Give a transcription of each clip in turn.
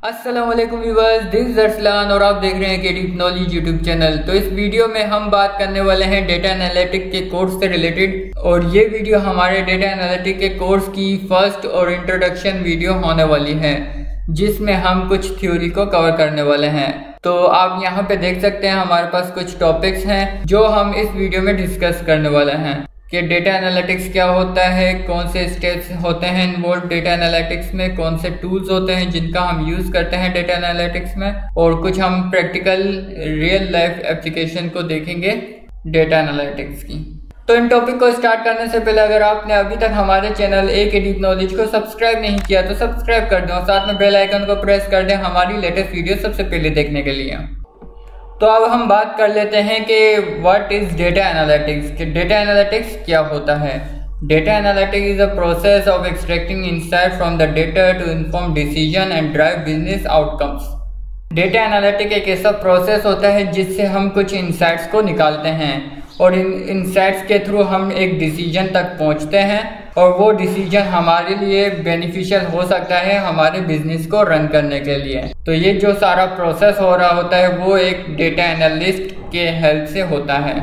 अस्सलाम वालेकुम viewers, this is Arsalan और आप देख रहे हैं केडी नॉलेज यूट्यूब चैनल। तो इस वीडियो में हम बात करने वाले हैं डेटा एनालिटिक के कोर्स से रिलेटेड, और ये वीडियो हमारे डेटा एनालिटिक के कोर्स की फर्स्ट और इंट्रोडक्शन वीडियो होने वाली है, जिसमें हम कुछ थ्योरी को कवर करने वाले हैं। तो आप यहाँ पे देख सकते हैं हमारे पास कुछ टॉपिक्स हैं जो हम इस वीडियो में डिस्कस करने वाले हैं कि डेटा एनालिटिक्स क्या होता है, कौन से स्टेप्स होते हैं इन्वॉल्व डेटा एनालिटिक्स में, कौन से टूल्स होते हैं जिनका हम यूज़ करते हैं डेटा एनालिटिक्स में, और कुछ हम प्रैक्टिकल रियल लाइफ एप्लीकेशन को देखेंगे डेटा एनालिटिक्स की। तो इन टॉपिक को स्टार्ट करने से पहले अगर आपने अभी तक हमारे चैनल के डीप नॉलेज को सब्सक्राइब नहीं किया तो सब्सक्राइब कर दें और साथ में बेल आइकन को प्रेस कर दें हमारी लेटेस्ट वीडियो सबसे पहले देखने के लिए। तो अब हम बात कर लेते हैं कि व्हाट इज डेटा एनालिटिक्स, कि डेटा एनालिटिक्स क्या होता है। Data analytics is a process of extracting insight from the data to inform decision and drive business outcomes. Data analytic एक ऐसा प्रोसेस होता है जिससे हम कुछ इनसाइट्स को निकालते हैं और इन इनसाइट्स के थ्रू हम एक डिसीजन तक पहुंचते हैं, और वो डिसीजन हमारे लिए बेनिफिशियल हो सकता है हमारे बिजनेस को रन करने के लिए। तो ये जो सारा प्रोसेस हो रहा होता है वो एक डेटा एनालिस्ट के हेल्प से होता है।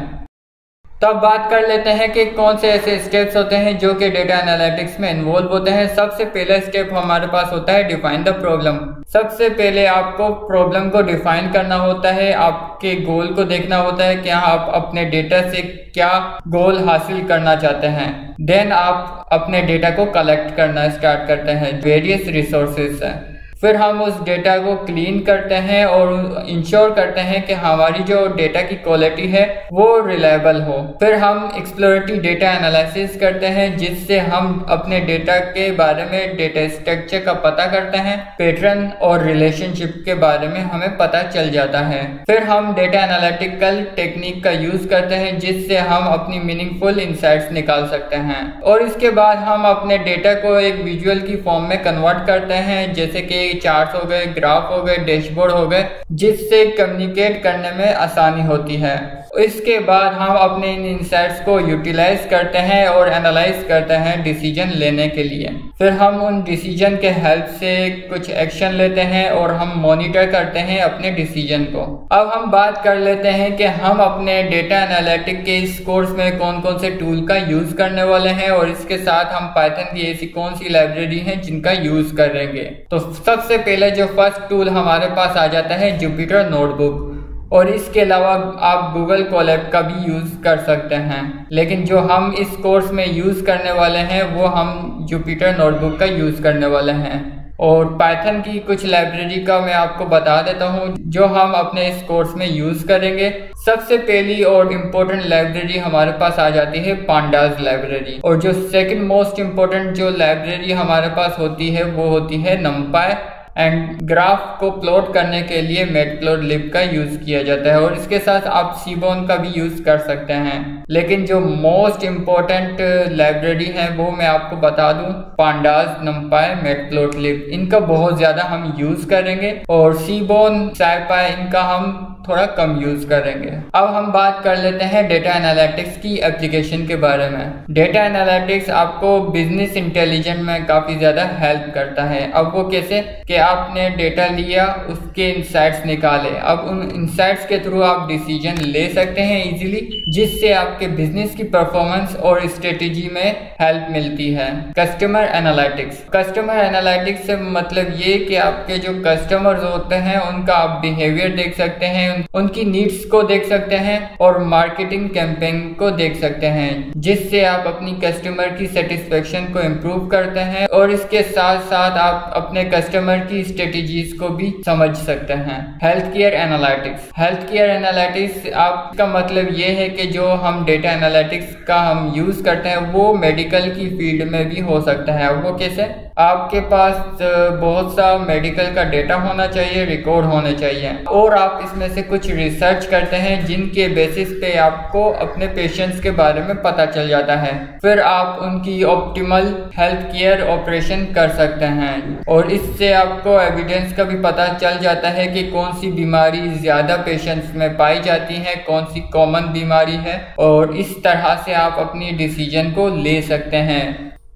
तब बात कर लेते हैं कि कौन से ऐसे स्टेप्स होते हैं जो कि डेटा एनालिटिक्स में इन्वॉल्व होते हैं। सबसे पहला स्टेप हमारे पास होता है डिफाइन द प्रॉब्लम। सबसे पहले आपको प्रॉब्लम को डिफाइन करना होता है, आपके गोल को देखना होता है कि आप अपने डेटा से क्या गोल हासिल करना चाहते हैं। देन आप अपने डेटा को कलेक्ट करना स्टार्ट करते हैं वेरियस रिसोर्सेज से। फिर हम उस डेटा को क्लीन करते हैं और इंश्योर करते हैं कि हमारी जो डेटा की क्वालिटी है वो रिलायबल हो। फिर हम एक्सप्लोरेटरी डेटा एनालिसिस करते हैं जिससे हम अपने डेटा के बारे में डेटा स्ट्रक्चर का पता करते हैं, पैटर्न और रिलेशनशिप के बारे में हमें पता चल जाता है। फिर हम डेटा एनालिटिकल टेक्निक का यूज करते हैं जिससे हम अपनी मीनिंगफुल इंसाइट्स निकाल सकते हैं, और इसके बाद हम अपने डेटा को एक विजुअल की फॉर्म में कन्वर्ट करते हैं, जैसे कि चार्ट हो गए, ग्राफ हो गए, डैशबोर्ड हो गए, जिससे कम्युनिकेट करने में आसानी होती है। इसके बाद हम अपने इन इंसाइट्स को यूटिलाइज करते हैं और एनालाइज करते हैं डिसीजन लेने के लिए। फिर हम उन डिसीजन के हेल्प से कुछ एक्शन लेते हैं और हम मॉनिटर करते हैं अपने डिसीजन को। अब हम बात कर लेते हैं कि हम अपने डेटा एनालिटिक के इस कोर्स में कौन कौन से टूल का यूज करने वाले हैं, और इसके साथ हम पाइथन की ऐसी कौन सी लाइब्रेरी है जिनका यूज करेंगे। तो सबसे पहले जो फर्स्ट टूल हमारे पास आ जाता है जुपिटर नोटबुक, और इसके अलावा आप गूगल कोलैब का भी यूज़ कर सकते हैं, लेकिन जो हम इस कोर्स में यूज़ करने वाले हैं वो हम जुपिटर नोटबुक का यूज़ करने वाले हैं। और पाइथन की कुछ लाइब्रेरी का मैं आपको बता देता हूँ जो हम अपने इस कोर्स में यूज़ करेंगे। सबसे पहली और इम्पोर्टेंट लाइब्रेरी हमारे पास आ जाती है पांडाज लाइब्रेरी, और जो सेकंड मोस्ट इम्पोर्टेंट जो लाइब्रेरी हमारे पास होती है वो होती है नमपाई, एंड ग्राफ को प्लॉट करने के लिए मैटप्लॉटलिब का यूज किया जाता है, और इसके साथ आप सीबोन का भी यूज कर सकते हैं। लेकिन जो मोस्ट इम्पोर्टेंट लाइब्रेरी है वो मैं आपको बता दूं, पांडाज, नमपाई, मैटप्लॉटलिब, इनका बहुत ज्यादा हम यूज करेंगे, और सीबोन, साइपाई इनका हम थोड़ा कम यूज करेंगे। अब हम बात कर लेते हैं डेटा एनालिटिक्स की एप्लीकेशन के बारे में। डेटा एनालिटिक्स आपको बिजनेस इंटेलिजेंस में काफी ज्यादा हेल्प करता है। अब वो कैसे कि आपने डेटा लिया, उसके इंसाइट्स निकाले, अब उन इंसाइट्स के थ्रू आप डिसीजन ले सकते हैं इजीली, जिससे आपके बिजनेस की परफॉर्मेंस और स्ट्रेटेजी में हेल्प मिलती है। कस्टमर एनालिटिक्स, कस्टमर एनालिटिक्स से मतलब ये कि आपके जो कस्टमर्स होते हैं उनका आप बिहेवियर देख सकते हैं, उनकी नीड्स को देख सकते हैं, और मार्केटिंग कैंपेन को देख सकते हैं, जिससे आप अपनी कस्टमर की सेटिस्फेक्शन को इम्प्रूव करते हैं, और इसके साथ साथ आप अपने कस्टमर की स्ट्रेटेजीज को भी समझ सकते हैं। Health care analytics, health care analytics आपका मतलब ये है कि जो हम डेटा एनालिटिक्स का हम यूज करते हैं वो मेडिकल की फील्ड में भी हो सकता है। वो कैसे, आपके पास बहुत सा मेडिकल का डेटा होना चाहिए, रिकॉर्ड होने चाहिए, और आप इसमें से कुछ रिसर्च करते हैं जिनके बेसिस पे आपको अपने पेशेंट्स के बारे में पता चल जाता है। फिर आप उनकी ऑप्टिमल हेल्थ केयर ऑपरेशन कर सकते हैं, और इससे आपको एविडेंस का भी पता चल जाता है कि कौन सी बीमारी ज्यादा पेशेंट्स में पाई जाती है, कौन सी कॉमन बीमारी है, और इस तरह से आप अपनी डिसीजन को ले सकते हैं।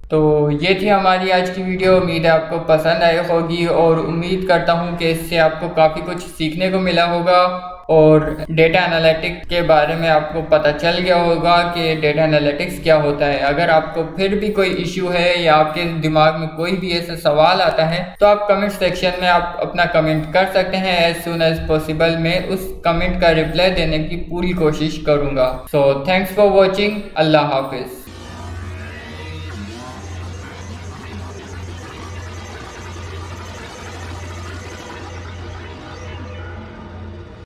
तो ये थी हमारी आज की वीडियो। उम्मीद है आपको पसंद आई होगी और उम्मीद करता हूँ कि इससे आपको काफ़ी कुछ सीखने को मिला होगा और डेटा एनालिटिक्स के बारे में आपको पता चल गया होगा कि डेटा एनालिटिक्स क्या होता है। अगर आपको फिर भी कोई इश्यू है या आपके दिमाग में कोई भी ऐसा सवाल आता है तो आप कमेंट सेक्शन में आप अपना कमेंट कर सकते हैं। एज सुन एज पॉसिबल मैं उस कमेंट का रिप्लाई देने की पूरी कोशिश करूंगा। So thanks for watching. अल्लाह हाफिज।